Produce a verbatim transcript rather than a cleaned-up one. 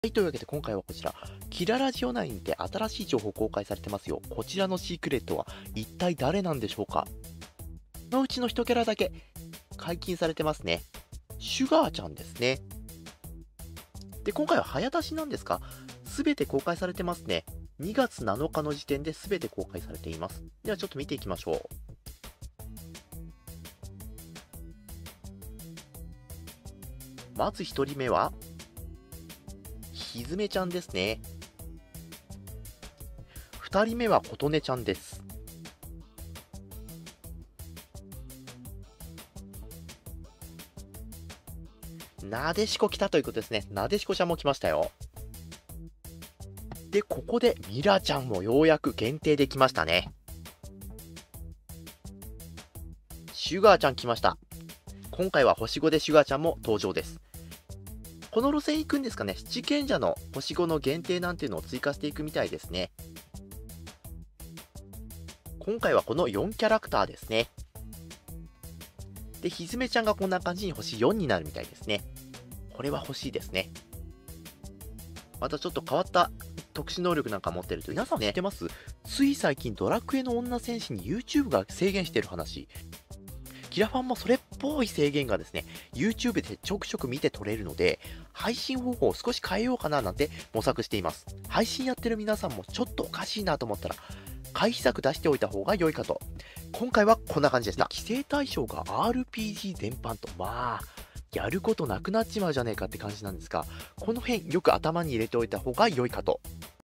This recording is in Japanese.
はい、というわけで今回はこちら、キララジオ内にて新しい情報公開されてますよ。こちらのシークレットは一体誰なんでしょうか。そのうちの一キャラだけ解禁されてますね。シュガーちゃんですね。で、今回は早出しなんですか？すべて公開されてますね。にがつなのかの時点で全て公開されています。ではちょっと見ていきましょう。まずひとりめは、ひずめちゃんですね。ふたりめはことねちゃんです。なでしこ来たということですね。なでしこちゃんも来ましたよ。で、ここでミラちゃんもようやく限定できましたね。シュガーちゃん来ました。今回は星ごでシュガーちゃんも登場です。この路線行くんですかね。七賢者の星ごの限定なんていうのを追加していくみたいですね。今回はこのよんキャラクターですね。で、ひずめちゃんがこんな感じに星よんになるみたいですね。これは欲しいですね。またちょっと変わった特殊能力なんか持ってるといいですね。皆さん知ってます？つい最近ドラクエの女戦士に YouTube が制限してる話。キラファンもそれっぽい制限がですね、YouTube でちょくちょく見て取れるので、配信方法を少し変えようかななんて模索しています。配信やってる皆さんもちょっとおかしいなと思ったら、回避策出しておいた方が良いかと。今回はこんな感じでした。規制対象が アールピージー 全般と、まあ、やることなくなっちまうじゃねえかって感じなんですが、この辺よく頭に入れておいた方が良いかと。